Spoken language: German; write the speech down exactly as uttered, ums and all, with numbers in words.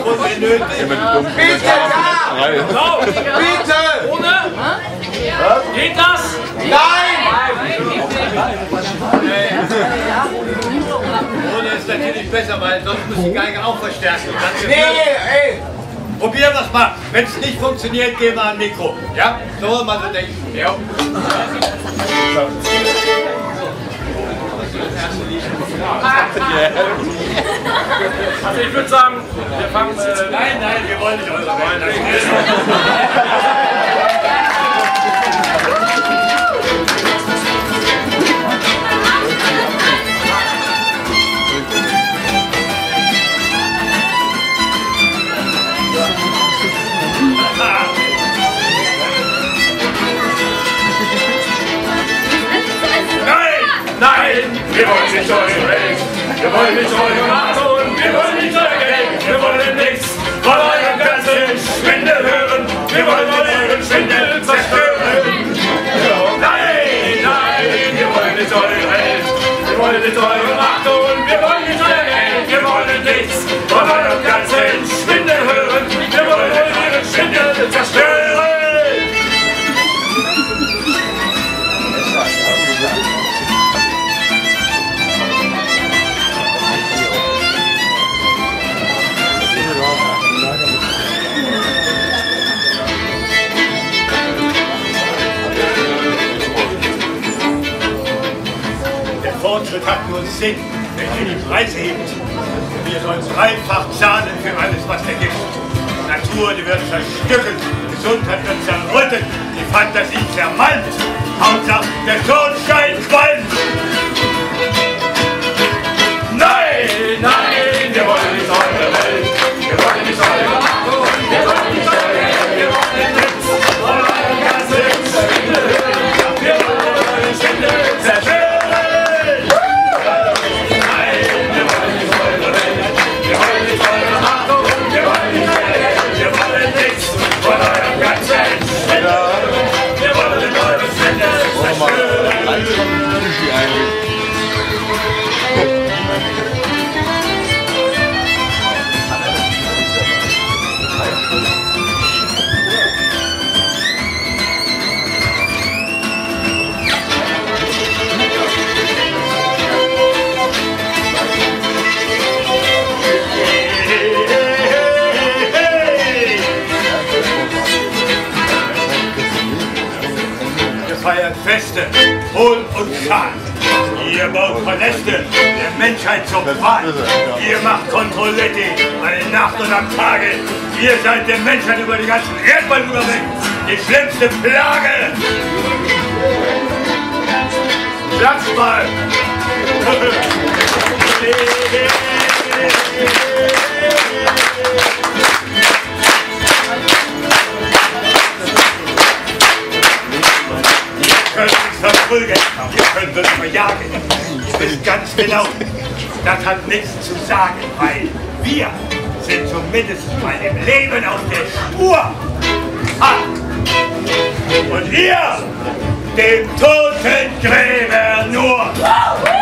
Mikrofon mehr nötig. Bitte da! Bitte! Ohne? Geht das? Nein! Ohne ist natürlich besser, weil sonst muss die Geige auch verstärken. Nee, ey! Probieren wir es mal. Wenn es nicht funktioniert, gehen wir an Mikro. Ja? So, mal so denken. Ja. Also ich würde sagen, wir fangen... Äh, nein, nein, wir wollen nicht eure Welt. Nein, wir wollen nicht eure Welt, wir wollen nicht eure Macht und wir wollen nicht euer Geld, wir wollen nichts von eurem ganzen Schwindel hören, wir wollen euren Schwindel zerstören. Nein, nein, wir wollen nicht eure Welt, wir wollen nicht eure Macht und wir wollen nicht euer Geld, wir wollen nichts von eurem ganzen Schwindel hören, wir wollen euren Schwindel zerstören. Fortschritt hat nur Sinn, wenn ihr die Preise hebt. Wir sollen dreifach zahlen für alles, was er gibt. Die Natur, die wird zerstückelt, Gesundheit wird zerrüttet, die Fantasie zermalmt. Hauptsache, der Schornstein qualmt. Nein, nein, wir wollen nicht eure Welt, wir wollen nicht eure Macht und wir wollen nicht euer Geld, wir wollen nichts von eurem ganzen Schwindel hören, wir wollen euren Schwindel zerstören. Feiert Feste, Hohl und Schad. Ihr baut Paläste der Menschheit zur Qual. Ihr macht Kontrolletti, eine Nacht und am Tage. Ihr seid der Menschheit über die ganzen Erdball überweg. Die schlimmste Plage. Klatscht mal. Ihr könnt uns verprügeln, ihr könnt uns verjagen. Ihr wisst ganz genau, das hat nichts zu sagen, weil wir sind zumindest mal im Leben auf der Spur. Ha! Und ihr, dem Totengräber nur.